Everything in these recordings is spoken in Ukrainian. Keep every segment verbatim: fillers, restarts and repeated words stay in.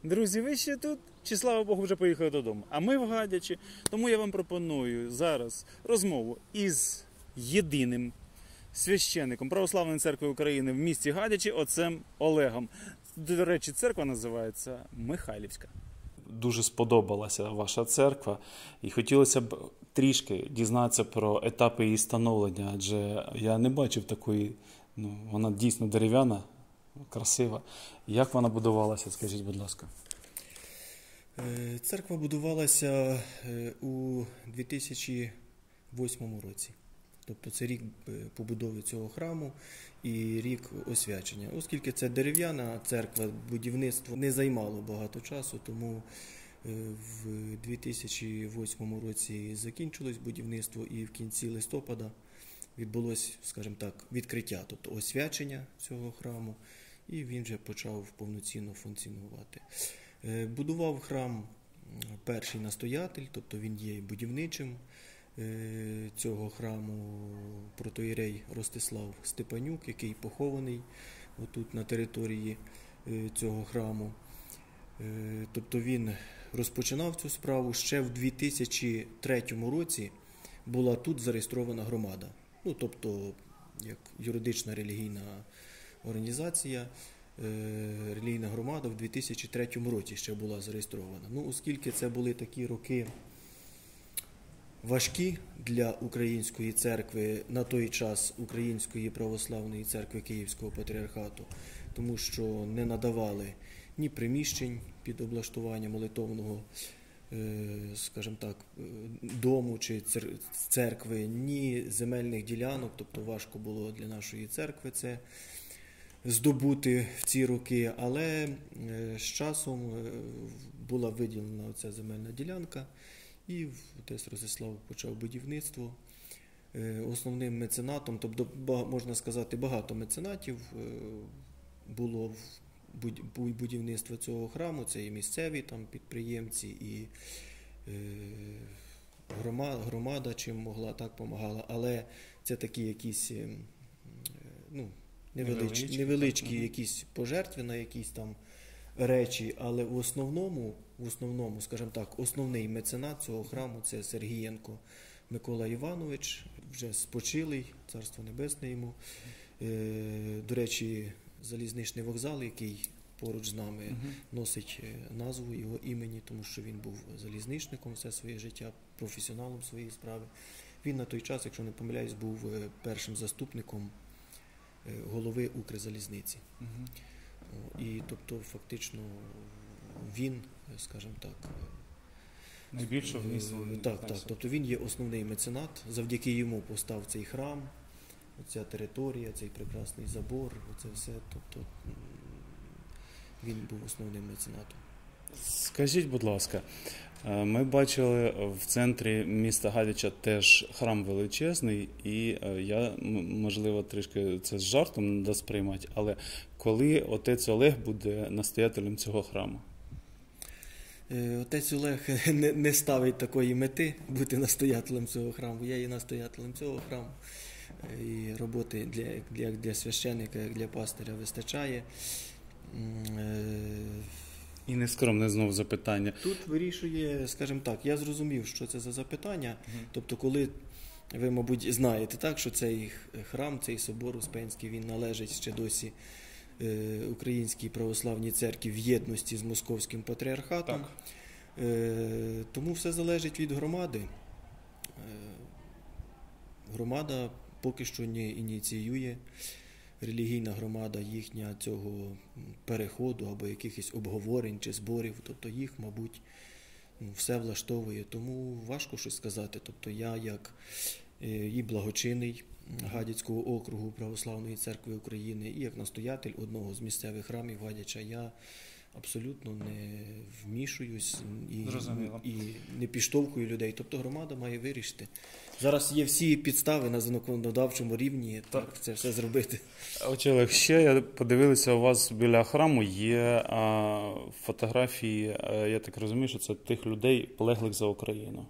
Друзі, ви ще тут? Чи, слава Богу, вже поїхали додому? А ми в Гадячі. Тому я вам пропоную зараз розмову із єдиним священником Православної церкви України в місті Гадячі, отцем Олегом. До речі, церква називається Михайлівська. Дуже сподобалася ваша церква, і хотілося б трішки дізнатися про етапи її становлення, адже я не бачив такої, ну, вона дійсно дерев'яна, красива. Як вона будувалася, скажіть, будь ласка? Церква будувалася у дві тисячі восьмому році. Тобто це рік побудови цього храму і рік освячення. Оскільки це дерев'яна церква, будівництво не займало багато часу, тому в дві тисячі восьмому році закінчилось будівництво і в кінці листопада відбулося, скажімо так, відкриття, тобто освячення цього храму, і він вже почав повноцінно функціонувати. Будував храм перший настоятель, тобто він є будівничим цього храму, протоієрей Ростислав Степанюк, який похований отут на території цього храму. Тобто він розпочинав цю справу. Ще в дві тисячі третьому році була тут зареєстрована громада. Ну, тобто, як юридична релігійна організація, релігійна громада в дві тисячі третьому році ще була зареєстрована. Ну, оскільки це були такі роки важкі для української церкви, на той час Української православної церкви Київського патріархату, тому що не надавали ні приміщень під облаштування молитовного, скажімо так, дому чи церкви, ні земельних ділянок, тобто важко було для нашої церкви це здобути в ці роки, але з часом була виділена ця земельна ділянка, і отець Ростислав почав будівництво. Основним меценатом, тобто, можна сказати, багато меценатів було в будівництво цього храму, це і місцеві там підприємці, і громада чим могла, так допомагала, але це такі якісь, ну, невеличкі, невеличкі якісь пожертви на якісь там речі, але в основному, в основному, скажімо так, основний меценат цього храму – це Сергієнко Микола Іванович, вже спочилий, царство небесне йому. До речі, залізничний вокзал, який поруч з нами, uh-huh. носить назву його імені, тому що він був залізничником все своє життя, професіоналом своєї справи. Він на той час, якщо не помиляюсь, був першим заступником голови Укрзалізниці. Uh-huh. І, тобто, фактично, він, скажімо так, найбільше вніс. Так, так. Тобто він є основний меценат, завдяки йому постав цей храм, оця територія, цей прекрасний забор, оце все, тобто він був основним меценатом. Скажіть, будь ласка, ми бачили в центрі міста Гадяча теж храм величезний, і я, можливо, трішки це з жартом не дасть приймати, але коли отець Олег буде настоятелем цього храму? Отець Олег не, не ставить такої мети бути настоятелем цього храму. Я є настоятелем цього храму. І роботи для, для, для священника, як для пастиря вистачає. І нескромне знову запитання. Тут вирішує, скажімо так, я зрозумів, що це за запитання. Mm-hmm. Тобто, коли ви, мабуть, знаєте, так, що цей храм, цей собор Успенський, він належить ще досі е, Українській православній церкві в єдності з Московським патріархатом. Так. Е, тому все залежить від громади. Е, громада поки що не ініціює, релігійна громада їхня цього переходу або якихось обговорень чи зборів, тобто їх, мабуть, ну, все влаштовує, тому важко щось сказати. Тобто я, як і благочинний Гадяцького округу Православної церкви України, і як настоятель одного з місцевих храмів Гадяча, я абсолютно не вмішуюсь і, і не підштовхую людей. Тобто громада має вирішити. Зараз є всі підстави на законодавчому рівні так, так це все зробити. Отже, Олег, ще я подивилися, у вас біля храму є а, фотографії, а, я так розумію, що це тих людей, полеглих за Україну.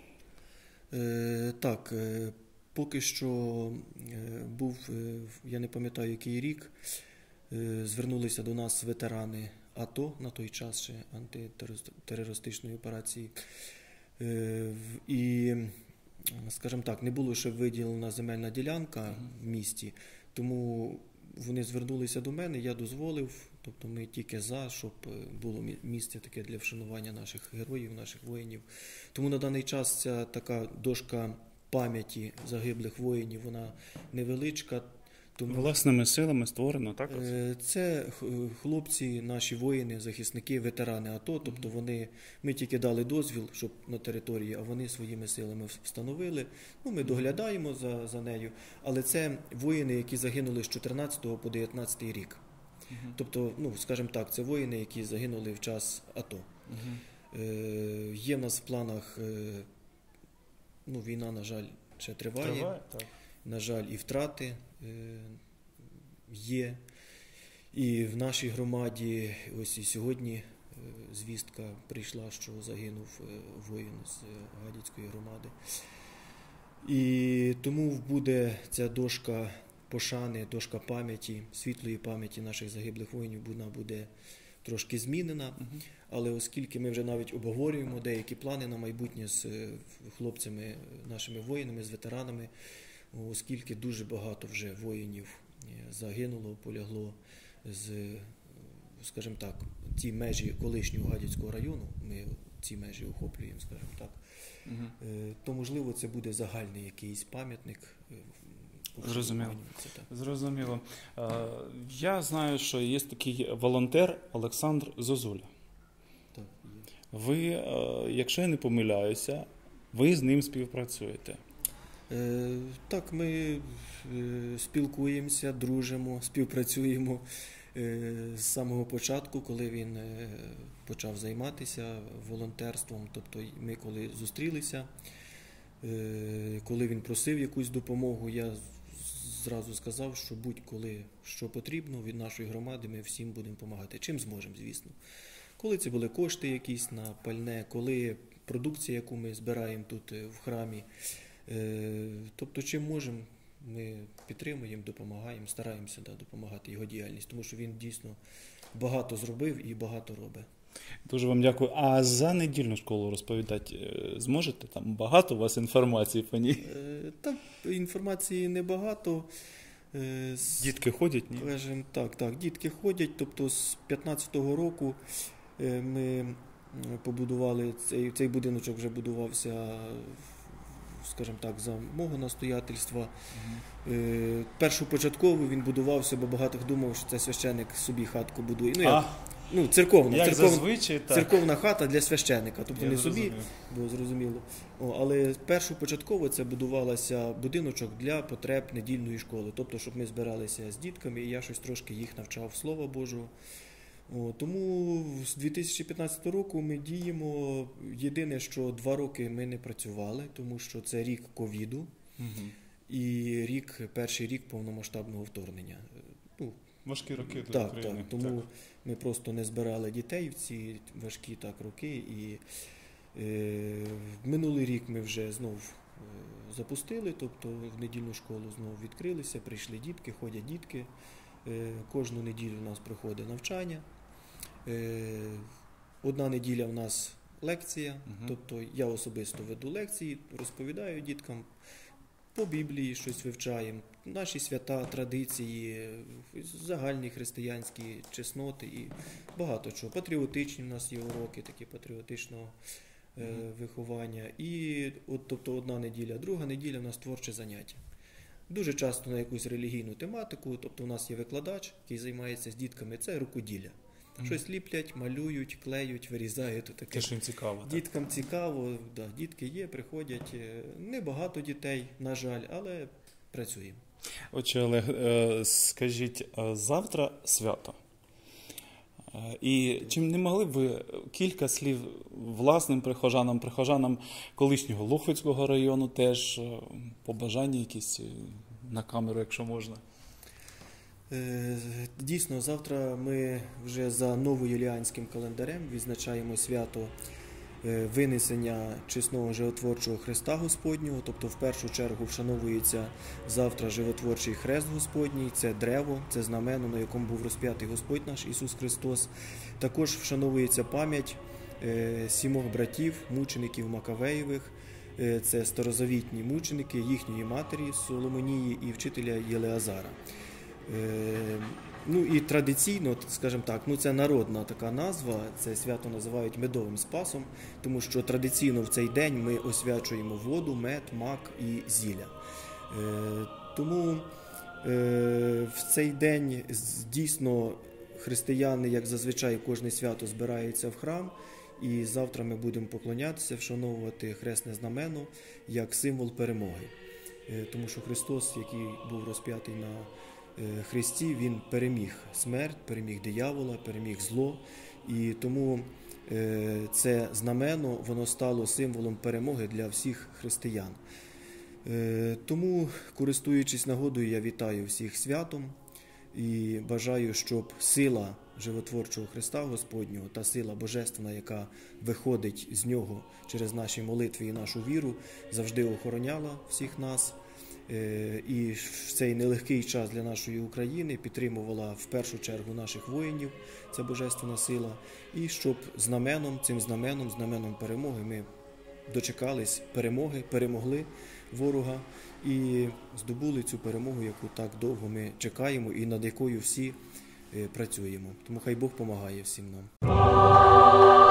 Е, так, е, поки що е, був, е, я не пам'ятаю який рік, е, звернулися до нас ветерани АТО на той час ще антитерористичної операції. Е, І, скажімо так, не було ще виділена земельна ділянка в місті, тому вони звернулися до мене, я дозволив, тобто ми тільки за, щоб було місце таке для вшанування наших героїв, наших воїнів. Тому на даний час ця така дошка пам'яті загиблих воїнів, вона невеличка. Тому Власними силами створено, так? це хлопці, наші воїни, захисники, ветерани АТО, тобто вони, ми тільки дали дозвіл, щоб на території, а вони своїми силами встановили. Ну, ми доглядаємо за, за нею, але це воїни, які загинули з чотирнадцятого по дев'ятнадцятий рік. Uh-huh. Тобто, ну, скажімо так, це воїни, які загинули в час АТО. Uh-huh. Е, є в нас в планах, е, ну, війна, на жаль, ще триває. Триває, так. На жаль, і втрати е, є. І в нашій громаді, ось і сьогодні е, звістка прийшла, що загинув е, воїн з е, Гадяцької громади. І тому буде ця дошка пошани, дошка пам'яті, світлої пам'яті наших загиблих воїнів, вона буде трошки змінена. Uh-huh. Але оскільки ми вже навіть обговорюємо деякі плани на майбутнє з е, хлопцями, нашими воїнами, з ветеранами, оскільки дуже багато вже воїнів загинуло, полягло з, скажімо так, ті межі колишнього Гадяцького району, ми ці межі охоплюємо, скажімо так, угу. то, можливо, це буде загальний якийсь пам'ятник. Зрозуміло. Зрозуміло. Я знаю, що є такий волонтер Олександр Зозуля. Так, є. Ви, якщо я не помиляюся, ви з ним співпрацюєте. Так, ми спілкуємося, дружимо, співпрацюємо з самого початку, коли він почав займатися волонтерством. Тобто ми коли зустрілися, коли він просив якусь допомогу, я зразу сказав, що будь-коли що потрібно від нашої громади, ми всім будемо допомагати. Чим зможемо, звісно. Коли це були кошти якісь на пальне, коли продукція, яку ми збираємо тут в храмі, тобто, чим можемо, ми підтримуємо, допомагаємо, стараємося да, допомагати його діяльність, тому що він дійсно багато зробив і багато робить. Дуже вам дякую. А за недільну школу розповідати зможете? Там багато у вас інформації по ній? Так, інформації небагато. Дітки ходять? Ні? Скажімо, так, так, дітки ходять. Тобто з п'ятнадцятого року ми побудували, цей, цей будиночок вже будувався, скажімо так, за мого настоятельства. Угу. Е, першопочатково він будувався, бо багато хто думав, що це священик собі хатку будує. Ну, як, ну церковна, як церков, зазвичай, так. церковна хата для священика, тобто Я не зрозумів. собі, бо зрозуміло. О, але першопочатково це будувалося будиночок для потреб недільної школи, тобто, щоб ми збиралися з дітками, і я щось трошки їх навчав Слова Божого. О, тому з дві тисячі п'ятнадцятого року ми діємо. Єдине, що два роки ми не працювали, тому що це рік ковіду, угу. і рік, перший рік повномасштабного вторгнення. Ну, важкі роки для так, України. Так, тому так. ми просто не збирали дітей в ці важкі так роки. І е, минулий рік ми вже знов е, запустили, тобто в недільну школу знову відкрилися, прийшли дітки, ходять дітки. Е, кожну неділю у нас проходить навчання. Е, одна неділя у нас лекція, угу. тобто я особисто веду лекції, розповідаю діткам, по Біблії щось вивчаємо, наші свята, традиції, загальні християнські чесноти і багато чого. Патріотичні у нас є уроки, такі патріотичного е, угу. виховання. І от, тобто одна неділя, друга неділя у нас творче заняття. Дуже часто на якусь релігійну тематику, тобто у нас є викладач, який займається з дітками, це рукоділля. Mm. Щось ліплять, малюють, клеють, вирізають. Таке. Те, що їм цікаво. Діткам так. цікаво, да, дітки є, приходять. Небагато дітей, на жаль, але працюємо. Отже, Олег, скажіть, завтра свято. І чи не могли б ви кілька слів власним прихожанам, прихожанам колишнього Лохвицького району теж, побажання якісь на камеру, якщо можна? Дійсно, завтра ми вже за новоюліанським календарем відзначаємо свято е, винесення чесного животворчого Христа Господнього, тобто в першу чергу вшановується завтра животворчий хрест Господній, це древо, це знамено, на якому був розп'ятий Господь наш Ісус Христос. Також вшановується пам'ять е, сімох братів, мучеників Макавеєвих, е, це старозавітні мученики, їхньої матері Соломонії і вчителя Єлеазара. Е, Ну і традиційно, скажімо так, ну це народна така назва, це свято називають медовим спасом, тому що традиційно в цей день ми освячуємо воду, мед, мак і зілля. Е, тому е, в цей день дійсно християни, як зазвичай, кожне свято збираються в храм, і завтра ми будемо поклонятися, вшановувати хресне знамено як символ перемоги. Е, тому що Христос, який був розп'ятий на Христі, Він переміг смерть, переміг диявола, переміг зло, і тому це знамено, воно стало символом перемоги для всіх християн. Тому, користуючись нагодою, я вітаю всіх святом і бажаю, щоб сила животворчого Христа Господнього, та сила Божественна, яка виходить з Нього через наші молитви і нашу віру, завжди охороняла всіх нас. І в цей нелегкий час для нашої України підтримувала в першу чергу наших воїнів, це божественна сила, і щоб знаменом, цим знаменом, знаменом перемоги ми дочекались перемоги, перемогли ворога і здобули цю перемогу, яку так довго ми чекаємо і над якою всі працюємо. Тому хай Бог помагає всім нам.